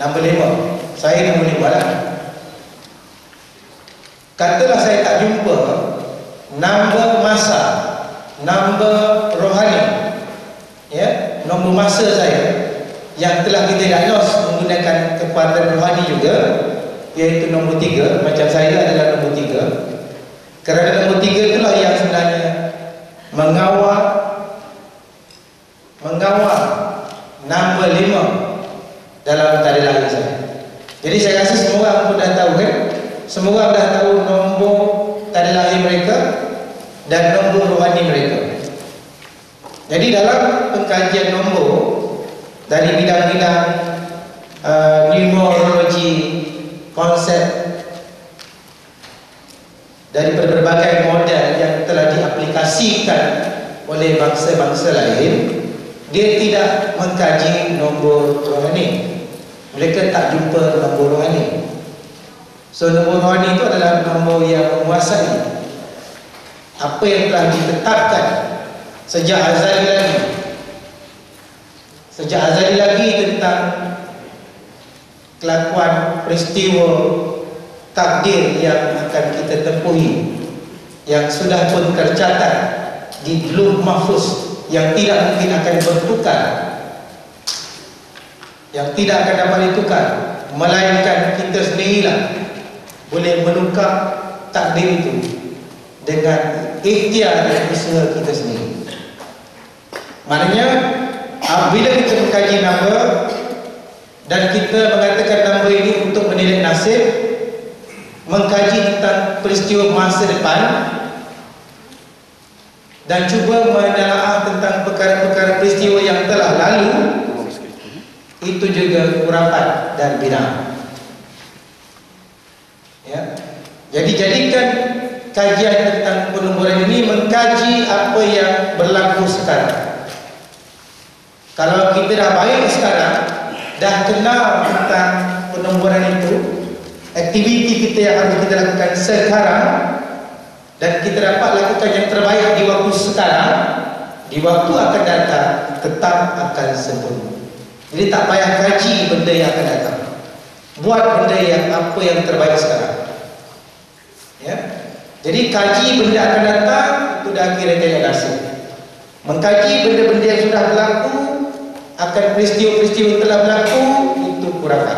Nombor 5. Saya nombor 5 lah. Katalah saya tak jumpa nombor masa, nombor rohani, ya, nombor masa saya yang telah kita diagnos menggunakan kekuatan rohani juga, iaitu nombor 3. Macam saya adalah nombor 3. Kerana nombor 3 itulah yang sebenarnya mengawal nombor 5 dalam tarikhh lahir saya. Jadi saya rasa semua orang pun dah tahu kan? Semua orang dah tahu nombor tarikhh lahir mereka dan nombor rohani mereka. Jadi dalam pengkajian nombor dari bidang-bidang numerologi, konsep dari berbagai model yang telah diaplikasikan oleh bangsa-bangsa lain, dia tidak mengkaji nombor rohani. Mereka tak jumpa nombor rohani. So nombor rohani itu adalah nombor yang menguasai apa yang telah ditetapkan sejak azali lagi. Sejak azali lagi tentang kelakuan peristiwa takdir yang akan kita tempuhi, yang sudah pun tercatat di lauh mahfuz, yang tidak mungkin akan bertukar, yang tidak akan dapat ditukar, melainkan kita sendirilah boleh menukar takdir itu dengan ikhtiar dan usaha kita sendiri. Maknanya apabila kita mengkaji nombor dan kita mengatakan nombor ini untuk menilai nasib, mengkaji tentang peristiwa masa depan dan cuba menelaah tentang perkara-perkara peristiwa yang telah lalu, itu juga khurafat dan bid'ah. Ya. Jadi jadikan kajian tentang penomboran ini mengkaji apa yang berlaku sekarang. Kalau kita dah baik sekarang, dah kenal tentang penomboran itu, aktiviti kita yang harus kita lakukan sekarang, dan kita dapat lakukan yang terbaik di waktu sekarang, di waktu akan datang tetap akan sempurna. Jadi tak payah kaji benda yang akan datang, buat benda yang apa yang terbaik sekarang. Ya. Jadi kaji benda akan datang itu dah kira delegasi. Mengkaji benda-benda yang sudah berlaku, akan peristiwa-peristiwa yang telah berlaku, itu khurafat.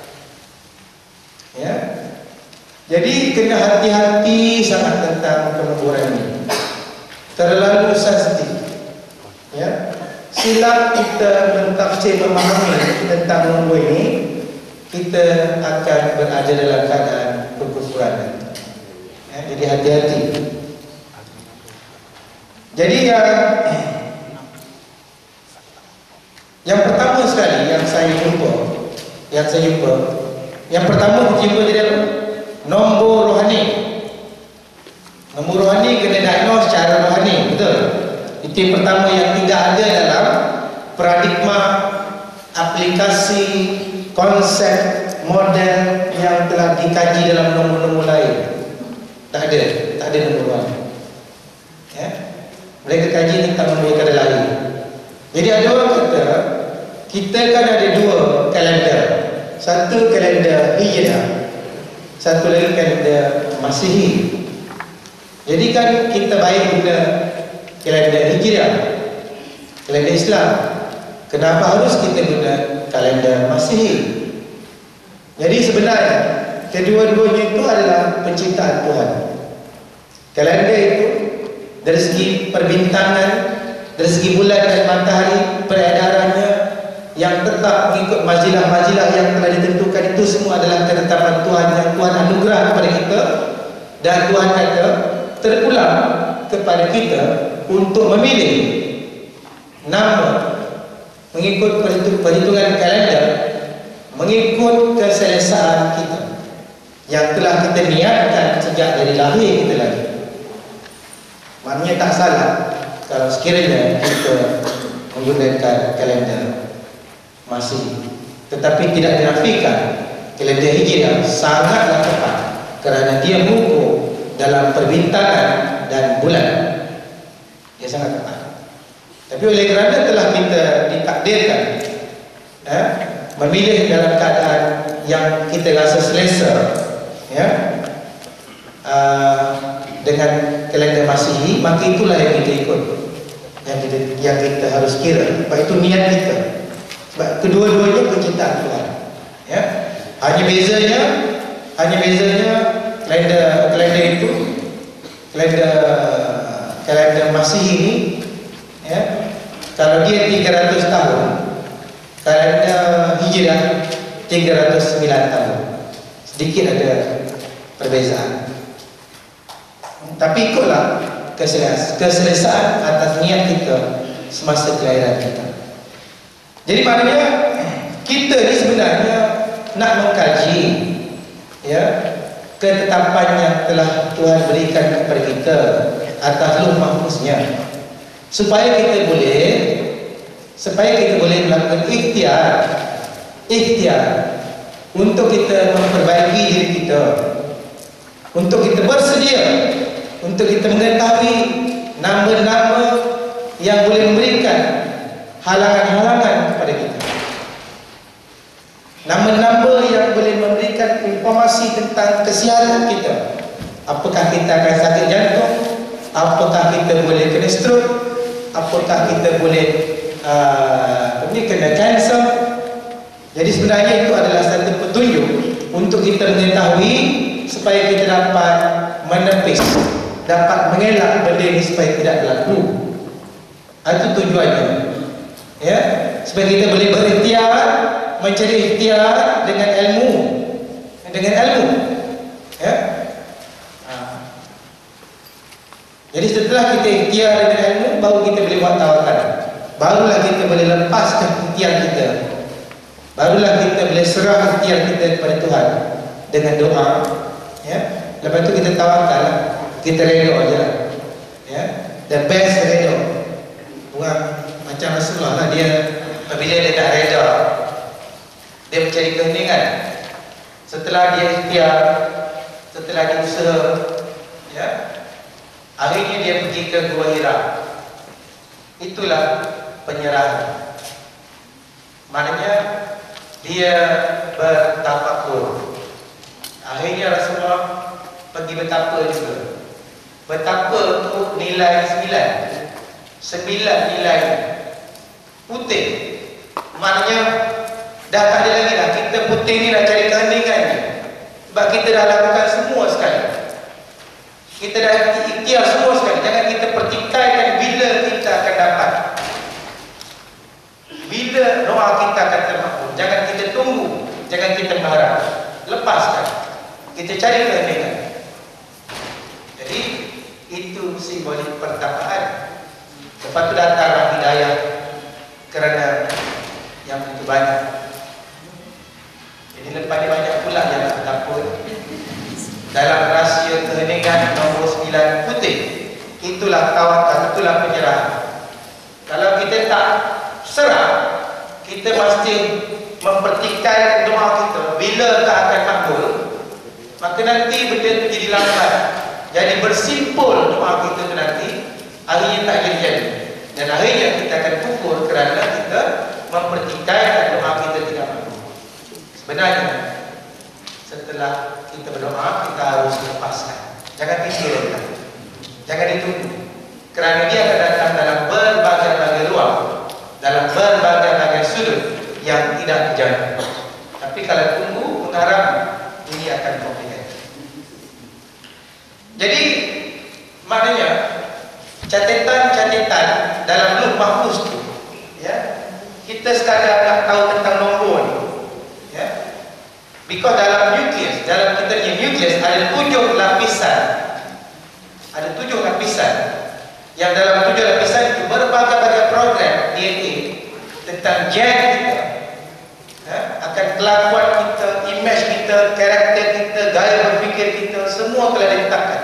Ya. Jadi kena hati-hati sangat tentang penomboran ini. Terlalu sensitif. Ya. Silap kita mentafsir, memahami tentang nombor ini, kita akan berada dalam keadaan kekufuran. Ya, jadi hati-hati. Jadi yang pertama sekali yang saya jumpa, yang pertama kita jumpa dia nombor rohani. Nombor rohani kena diagnos secara rohani, betul? Itu yang pertama yang tidak ada dalam paradigma aplikasi konsep model yang telah dikaji dalam nombor-nombor lain. Tak ada nombor rohani. Ya? Mereka kaji tentang nombor yang ada lain. Jadi ada orang kata, kita kan ada dua kalender. Satu kalender Hijrah, satu lagi kalender Masihi. Jadi kan kita baik guna kalender Hijrah, kalender Islam. Kenapa harus kita guna kalender Masihi? Jadi sebenarnya kedua-duanya itu adalah penciptaan Tuhan. Kalender itu dari segi perbintangan, dari segi bulan dan matahari, peredarannya yang tetap mengikut majilah-majilah yang telah ditentukan, itu semua adalah ketetapan Tuhan yang Tuhan anugerah kepada kita. Dan Tuhan kata terpulang kepada kita untuk memilih nama mengikut perhitungan kalender, mengikut keselesaan kita yang telah kita niatkan sejak dari lahir kita lagi. Maknanya tak salah kalau sekiranya kita menggunakan kalender Masihi, tetapi tidak dinafikan kalender Hijrah sangatlah tepat kerana dia mengukur dalam perbintangan dan bulan. Dia sangat tepat. Tapi oleh kerana telah kita ditakdirkan memilih dalam keadaan yang kita rasa selesa, ya, dengan kalender Masihi, maka itulah yang kita ikut, yang kita harus kira. Sebab itu niat kita. Sebab kedua-duanya penciptaan Tuhan. Ya, hanya bezanya kalender itu, kalender Masihi ini, ya, kalau dia 300 tahun, kalender Hijrah 309 tahun, sedikit ada perbezaan. Tapi ikutlah keselesaan atas niat kita semasa kelahiran kita. Jadi maknanya kita ni sebenarnya nak mengkaji, ya, ketetapan yang telah Tuhan berikan kepada kita atas Lauh Mahfuznya, supaya kita boleh melakukan ikhtiar untuk kita memperbaiki diri kita, untuk kita bersedia, untuk kita mengetahui nama-nama yang boleh memberikan halangan-halangan kepada kita, nama-nama yang boleh memberikan informasi tentang kesihatan kita. Apakah kita akan sakit jantung, apakah kita boleh kena stroke, apakah kita boleh kena kanser. Jadi sebenarnya itu adalah satu petunjuk untuk kita mengetahui, supaya kita dapat menepis, dapat mengelak benda ini supaya tidak berlaku. Itu tujuannya, ya, supaya kita boleh berikhtiar, mencari ikhtiar dengan ilmu, ya. Jadi setelah kita ikhtiar dengan ilmu, baru kita boleh buat tawakal, barulah kita boleh lepaskan ikhtiar kita, barulah kita boleh serah ikhtiar kita kepada Tuhan dengan doa, ya. Lepas tu kita tawakal, kita reda aja lah, ya. The best reda. Bukan macam Rasulullah lah, dia apabila dia dah reda, dia mencari keheningan. Setelah dia ikhtiar, setelah dia usaha, ya, akhirnya dia pergi ke Gua Hira. Itulah penyerahan. Maknanya dia bertafakur. Akhirnya Rasulullah pergi bertapa juga. Bertapa untuk nilai 9 nilai putih. Maknanya dah tak ada lagi lah, kita putih ni nak cari keheningan ni. Sebab kita dah lakukan semua sekali, kita dah ikhtiar semua sekali. Jangan kita pertikaikan bila kita akan dapat, bila doa kita akan termakbul. Jangan kita tunggu, jangan kita berharap. Lepaskan, kita cari keheningan. Jadi itu simbolik pertapaan. Lepas tu datanglah hidayah, kerana yang begitu banyak. Jadi lepas dia banyak pula yang nak bertapa. Dalam rahsia keheningan nombor 9 putih, itulah tawakal, itulah penyerahan. Kalau kita tak serah, kita mesti mempertikaikan doa kita bila tak akan makbul, maka nanti benda itu jadi lambat. Jadi bersimpul doa kita itu nanti, akhirnya tak jadi. Dan akhirnya kita akan kufur kerana kita mempertikaikan doa kita tidak makbul. Sebenarnya setelah kita berdoa, kita harus lepaskan. Jangan fikirkan, jangan ditunggu, kerana dia akan datang dalam berbagai-bagai ruang, dalam berbagai-bagai sudut yang tidak dijangka. Tapi kalau tunggu mengharap, ini akan komplikated. Jadi maknanya catatan-catatan dalam Lauh Mahfuz itu, ya, kita sekadar nak tahu tentang nombor ni, ya. Because dalam nukleus, dalam kita punya nukleus ada 7 lapisan. Ada 7 lapisan. Yang dalam 7 lapisan itu berbagai-bagai program DNA tentang gen kita, ya, akan kelakuan kita, image kita, karakter kita, gaya berfikir kita, semua telah diletakkan.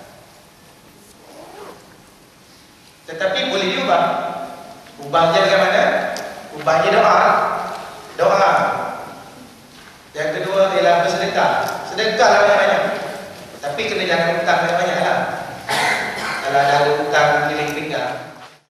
Tetapi boleh diubah. Ubahnya bagaimana? Ubahnya doa. Doa. Yang kedua ialah bersedekah. Sedekahlah banyak-banyak. Tapi kena jangan hutang banyak-banyak lah. Kalau ada hutang milik